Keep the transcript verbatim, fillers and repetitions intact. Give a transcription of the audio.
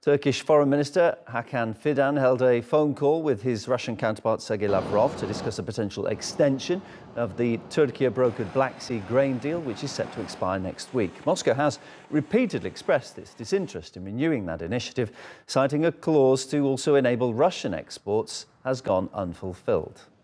Turkish Foreign Minister Hakan Fidan held a phone call with his Russian counterpart Sergey Lavrov to discuss a potential extension of the Türkiye-brokered Black Sea grain deal, which is set to expire next week. Moscow has repeatedly expressed its disinterest in renewing that initiative, citing a clause to also enable Russian exports has gone unfulfilled.